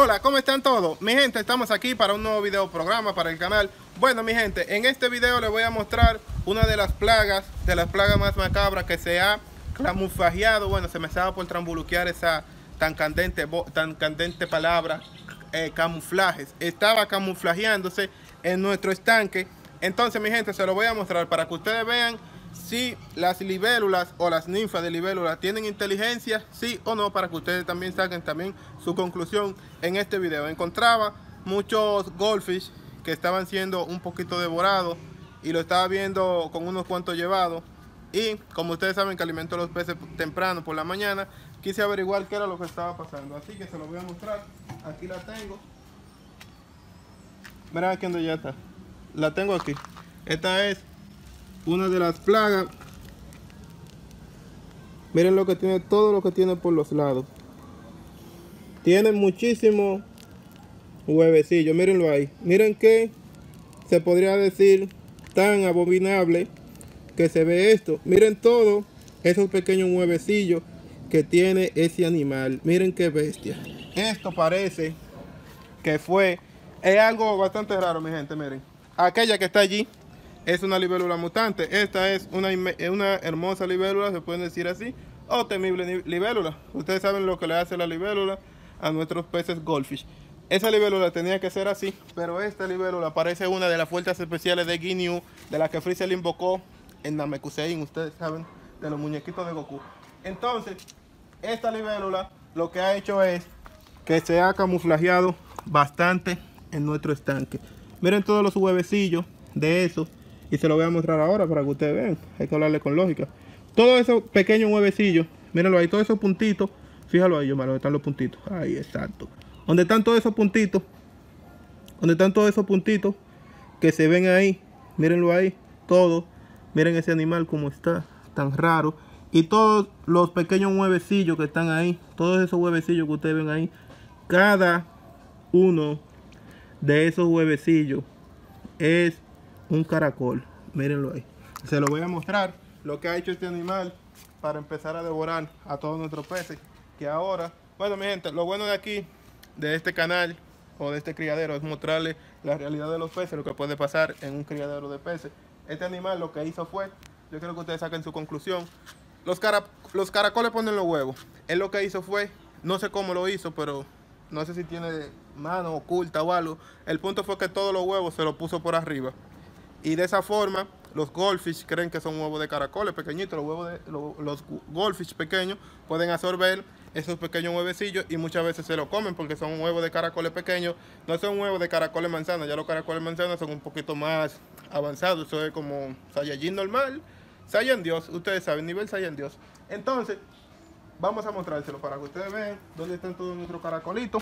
Hola, ¿cómo están todos? Mi gente, estamos aquí para un nuevo video programa para el canal. Bueno, mi gente, en este video les voy a mostrar una de las plagas más macabras que se ha camuflajeado. Bueno, se me estaba por trambuluquear esa tan candente palabra, camuflajes. Estaba camuflajeándose en nuestro estanque. Entonces, mi gente, se lo voy a mostrar para que ustedes vean si las libélulas o las ninfas de libélula tienen inteligencia, sí o no, para que ustedes también saquen también su conclusión en este video. Encontraba muchos goldfish que estaban siendo un poquito devorados y lo estaba viendo con unos cuantos llevados. Y como ustedes saben que alimento a los peces temprano por la mañana, quise averiguar qué era lo que estaba pasando. Así que se lo voy a mostrar. Aquí la tengo. Verán aquí donde ya está. La tengo aquí. Esta es una de las plagas. Miren lo que tiene, todo lo que tiene por los lados. Tiene muchísimos huevecillos, mírenlo ahí. Miren que se podría decir tan abominable que se ve esto. Miren todos esos pequeños huevecillos que tiene ese animal. Miren qué bestia. Esto parece que es algo bastante raro, mi gente. Miren, aquella que está allí es una libélula mutante. Esta es una hermosa libélula, se pueden decir así, o temible libélula. Ustedes saben lo que le hace la libélula a nuestros peces goldfish. Esa libélula tenía que ser así, pero esta libélula parece una de las fuerzas especiales de Ginyu, de la que Freezer le invocó en Namekusein, ustedes saben, de los muñequitos de Goku. Entonces, esta libélula lo que ha hecho es que se ha camuflajeado bastante en nuestro estanque. Miren todos los huevecillos de eso. Y se lo voy a mostrar ahora para que ustedes vean. Hay que hablarle con lógica. Todos esos pequeños huevecillos, mírenlo ahí, todos esos puntitos. Fíjalo ahí, donde están los puntitos. Ahí, exacto. Donde están todos esos puntitos. Donde están todos esos puntitos que se ven ahí. Mírenlo ahí, todo. Miren ese animal como está, tan raro. Y todos los pequeños huevecillos que están ahí. Todos esos huevecillos que ustedes ven ahí. Cada uno de esos huevecillos es un caracol. Mírenlo ahí. Se lo voy a mostrar lo que ha hecho este animal para empezar a devorar a todos nuestros peces. Que ahora, bueno, mi gente, lo bueno de aquí, de este canal o de este criadero, es mostrarles la realidad de los peces, lo que puede pasar en un criadero de peces. Este animal lo que hizo fue, yo quiero que ustedes saquen su conclusión. Los caracoles ponen los huevos. Él lo que hizo fue, no sé cómo lo hizo, pero no sé si tiene mano oculta o algo. El punto fue que todos los huevos se los puso por arriba. Y de esa forma, los goldfish creen que son huevos de caracoles pequeñitos. Los goldfish pequeños pueden absorber esos pequeños huevecillos y muchas veces se lo comen porque son huevos de caracoles pequeños. No son huevos de caracoles manzanas. Ya los caracoles manzanas son un poquito más avanzados. Eso es como Saiyajin normal. Saiyan Dios, ustedes saben, nivel Saiyan Dios. Entonces, vamos a mostrárselo para que ustedes vean dónde están todos nuestros caracolitos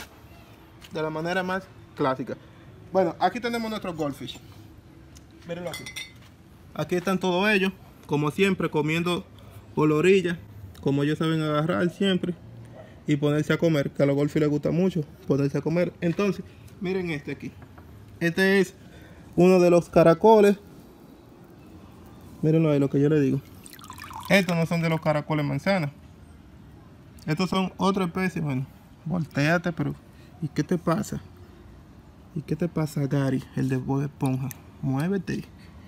de la manera más clásica. Bueno, aquí tenemos nuestros goldfish. Mírenlo aquí. Aquí están todos ellos, como siempre, comiendo por la orilla, como ellos saben agarrar siempre y ponerse a comer, que a los goldfish les gusta mucho ponerse a comer. Entonces, miren este aquí. Este es uno de los caracoles. Mírenlo ahí, lo que yo les digo. Estos no son de los caracoles manzanas. Estos son otra especie. Bueno, volteate, pero ¿y qué te pasa? ¿Y qué te pasa, Gary? El de Bob Esponja. Muévete.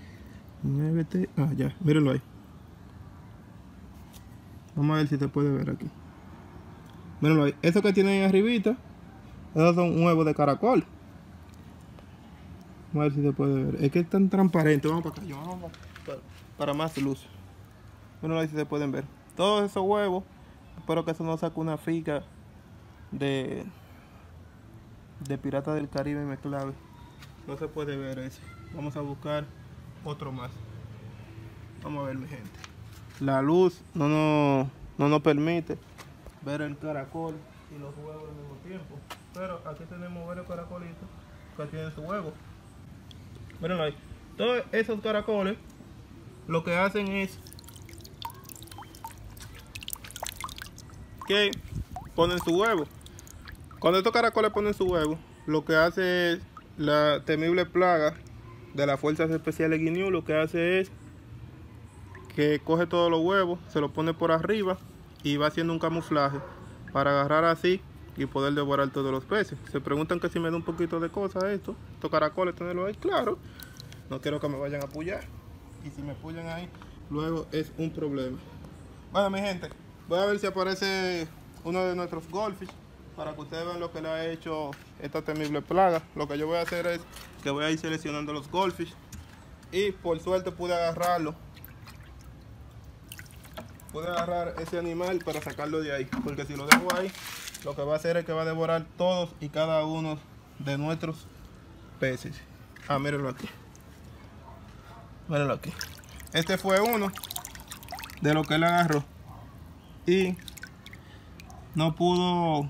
Muévete. Ah, ya. Mírenlo ahí. Vamos a ver si se puede ver aquí. Mírenlo ahí. Eso que tienen ahí arribita, esos son huevos de caracol. Vamos a ver si se puede ver. Es que es tan transparente. Vamos para acá. Vamos para más luz. Mírenlo ahí si se pueden ver. Todos esos huevos. Espero que eso no saque una figa de Pirata del Caribe y me clave. No se puede ver eso. Vamos a buscar otro más. Vamos a ver, mi gente. La luz no nos permite ver el caracol y los huevos al mismo tiempo. Pero aquí tenemos varios caracolitos que tienen su huevo. Mírenlo ahí. Todos esos caracoles lo que hacen es que ponen su huevo. Cuando estos caracoles ponen su huevo, lo que hace es la temible plaga de las fuerzas especiales Ginyu, lo que hace es que coge todos los huevos, se los pone por arriba y va haciendo un camuflaje para agarrar así y poder devorar todos los peces. Se preguntan que si me da un poquito de cosas estos caracoles, tenerlos ahí. Claro, no quiero que me vayan a pullar, y si me pullan ahí, luego es un problema. Bueno, mi gente, voy a ver si aparece uno de nuestros goldfish para que ustedes vean lo que le ha hecho esta temible plaga. Lo que yo voy a hacer es que voy a ir seleccionando los goldfish, y por suerte pude agarrarlo. Pude agarrar ese animal para sacarlo de ahí, porque si lo dejo ahí, lo que va a hacer es que va a devorar todos y cada uno de nuestros peces. Ah, mírenlo aquí. Mírenlo aquí. Este fue uno de lo que él agarró y no pudo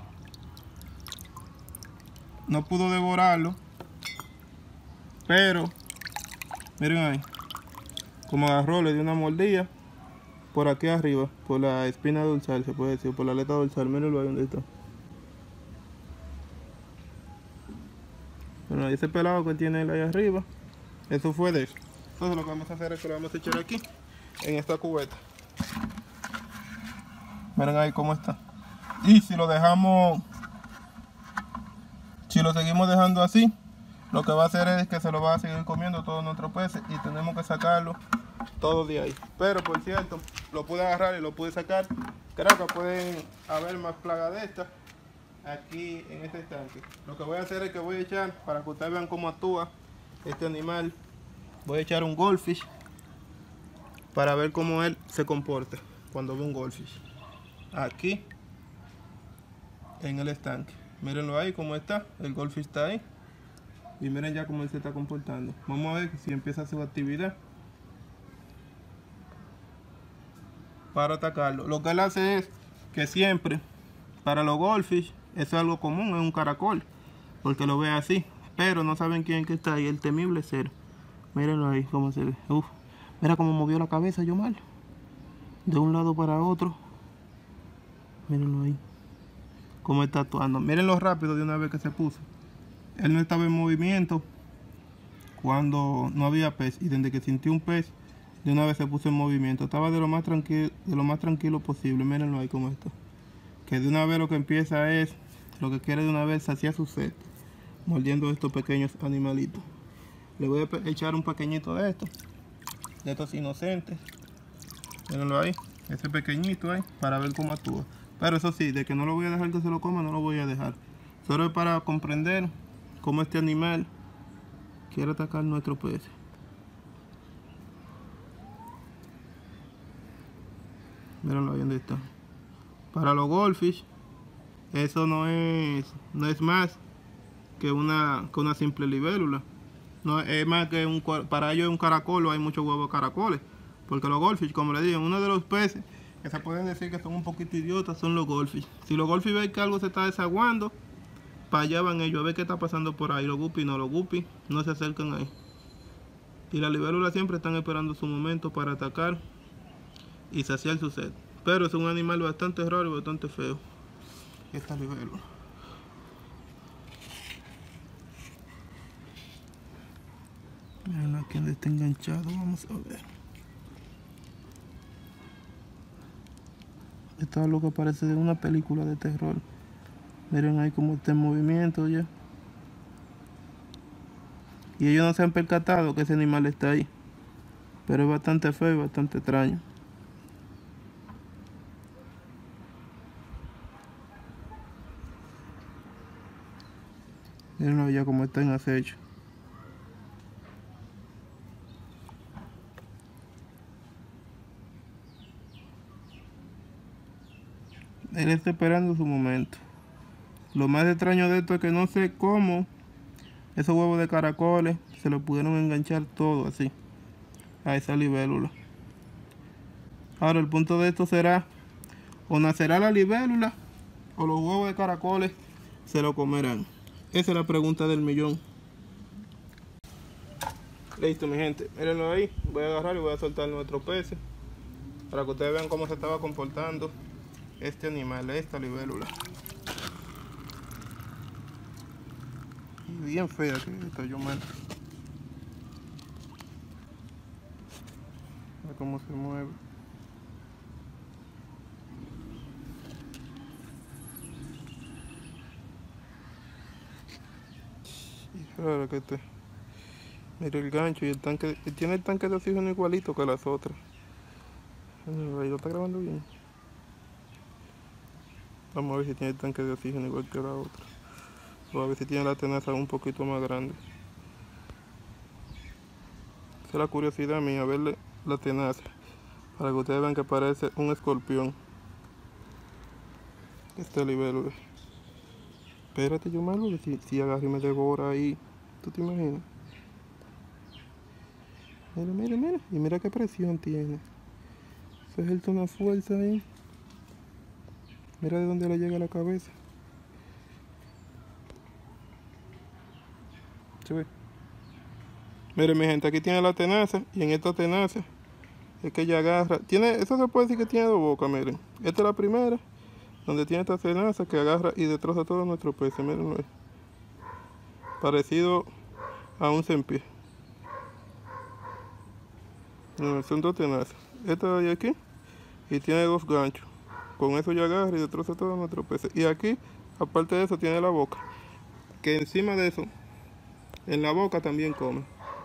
devorarlo, pero miren ahí como agarró, le dio una mordida por aquí arriba, por la espina dorsal, se puede decir, por la aleta dorsal. Mírenlo ahí donde está. Bueno, ese pelado que tiene él ahí arriba, eso fue de eso. Entonces lo que vamos a hacer es que lo vamos a echar aquí en esta cubeta. Miren ahí cómo está. Y si lo dejamos, si lo seguimos dejando así, lo que va a hacer es que se lo va a seguir comiendo todos nuestros peces, y tenemos que sacarlo todo de ahí. Pero por cierto, lo pude agarrar y lo pude sacar. Creo que pueden haber más plagas de estas aquí en este estanque. Lo que voy a hacer es que voy a echar, para que ustedes vean cómo actúa este animal, voy a echar un goldfish para ver cómo él se comporta cuando ve un goldfish aquí en el estanque. Mírenlo ahí cómo está, el goldfish está ahí, y miren ya cómo él se está comportando. Vamos a ver si empieza su actividad para atacarlo. Lo que él hace es que siempre, para los goldfish, eso es algo común, es un caracol, porque lo ve así, pero no saben quién que está ahí, el temible cero. Mírenlo ahí cómo se ve. Uf, mira cómo movió la cabeza Yomar, de un lado para otro. Mírenlo ahí cómo está actuando. Miren lo rápido de una vez que se puso. Él no estaba en movimiento cuando no había pez, y desde que sintió un pez, de una vez se puso en movimiento. Estaba de lo más tranquilo posible. Mírenlo ahí cómo está. Que de una vez lo que empieza es, lo que quiere de una vez saciar su sed, mordiendo estos pequeños animalitos. Le voy a echar un pequeñito de estos inocentes. Mírenlo ahí, ese pequeñito ahí, para ver cómo actúa. Pero eso sí, de que no lo voy a dejar que se lo coma, no lo voy a dejar. Solo es para comprender cómo este animal quiere atacar nuestro pez. Mírenlo ahí donde está. Para los goldfish, eso no es más que una simple libélula. No es más que para ellos es un caracol, o hay muchos huevos de caracoles. Porque los goldfish, como les digo, uno de los peces que se pueden decir que son un poquito idiotas son los goldfish. Si los goldfish ven que algo se está desaguando, para allá van ellos a ver qué está pasando por ahí. Los guppies no se acercan ahí. Y las libélulas siempre están esperando su momento para atacar y saciar su sed. Pero es un animal bastante raro y bastante feo, esta libélula. Miren aquí donde está enganchado, vamos a ver. Esto es lo que parece de una película de terror. Miren ahí cómo está en movimiento ya. Y ellos no se han percatado que ese animal está ahí. Pero es bastante feo y bastante extraño. Miren ya cómo está en acecho. Él está esperando su momento. Lo más extraño de esto es que no sé cómo esos huevos de caracoles se lo pudieron enganchar todo así a esa libélula. Ahora el punto de esto será, o nacerá la libélula o los huevos de caracoles se lo comerán. Esa es la pregunta del millón. Listo, mi gente, mírenlo ahí. Voy a agarrar y voy a soltar nuestro peces para que ustedes vean cómo se estaba comportando este animal, esta libélula. Y bien fea que está Yomar. Mira cómo se mueve. Y raro que este. Mira el gancho y el tanque. Tiene el tanque de oxígeno igualito que las otras. Ahí lo está grabando bien. Vamos a ver si tiene el tanque de oxígeno igual que la otra. O a ver si tiene la tenaza un poquito más grande. Esa es la curiosidad mía, verle la tenaza. Para que ustedes vean que parece un escorpión. Este libélula. Espérate, yo malo, si agarro y me devora ahí. ¿Tú te imaginas? Mira, mira, mira. Y mira qué presión tiene. Se ejerce una fuerza ahí. Mira de dónde le llega a la cabeza. ¿Se ve? Miren mi gente, aquí tiene la tenaza. Y en esta tenaza es que ella agarra. Eso se puede decir que tiene dos bocas, miren. Esta es la primera, donde tiene esta tenaza que agarra y destroza todo nuestro peces. Mirenlo ahí. Parecido a un cempie. No, son dos tenazas. Esta de aquí y tiene dos ganchos. Con eso ya agarra y destroza todo nuestro peces. Y aquí, aparte de eso, tiene la boca. Que encima de eso, en la boca también come.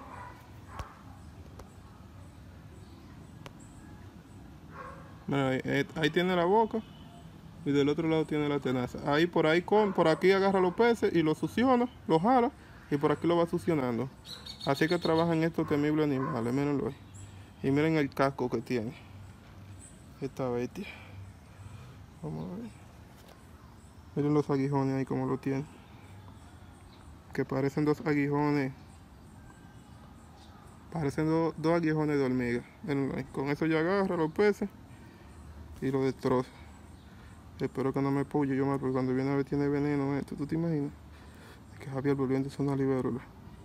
Mira, ahí tiene la boca y del otro lado tiene la tenaza. Ahí por aquí agarra los peces y los succiona, los jala y por aquí lo va succionando. Así que trabajan estos temibles animales, mírenlo ahí. Y miren el casco que tiene esta bestia. Vamos a ver. Miren los aguijones ahí como lo tiene. Que parecen dos aguijones. Parecen dos aguijones de hormiga. Mírenlo ahí. Con eso ya agarra los peces y lo destroza. Espero que no me puye yo más, porque cuando viene a ver tiene veneno esto. ¿Tú te imaginas? Es que Javier volviendo es una libélula.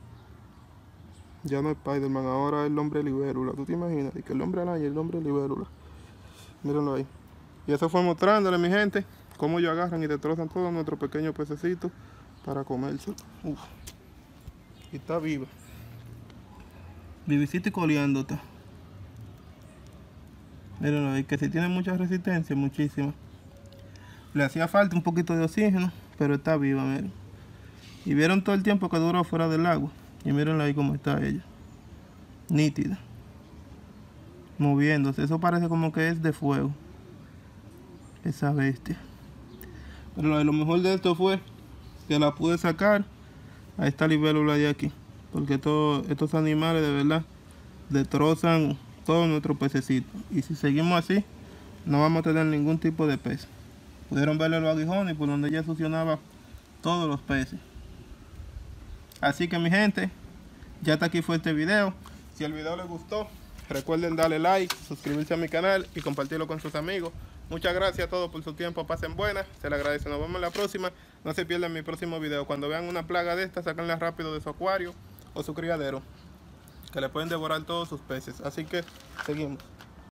Ya no es Spider-Man, ahora es el hombre libélula. ¿Tú te imaginas? Y que el hombre araña y el hombre libélula. Mírenlo ahí. Y eso fue mostrándole, mi gente, cómo ellos agarran y destrozan todos nuestros pequeños pececitos para comerse. Uf. Y está viva. Vivicita y coleando está. Mírenlo ahí, que si tiene mucha resistencia, muchísima. Le hacía falta un poquito de oxígeno, pero está viva, miren. Y vieron todo el tiempo que duró fuera del agua. Y mírenla ahí cómo está ella. Nítida. Moviéndose. Eso parece como que es de fuego. Esa bestia. Pero lo mejor de esto fue que la pude sacar a esta libélula de aquí. Porque estos animales de verdad destrozan todos nuestros pececitos. Y si seguimos así, no vamos a tener ningún tipo de pez. Pudieron verle los aguijones por donde ella succionaba todos los peces. Así que mi gente, ya hasta aquí fue este video. Si el video les gustó, recuerden darle like, suscribirse a mi canal y compartirlo con sus amigos. Muchas gracias a todos por su tiempo, pasen buenas, se les agradece. Nos vemos en la próxima. No se pierdan mi próximo video. Cuando vean una plaga de esta, sáquenla rápido de su acuario o su criadero, que le pueden devorar todos sus peces. Así que seguimos.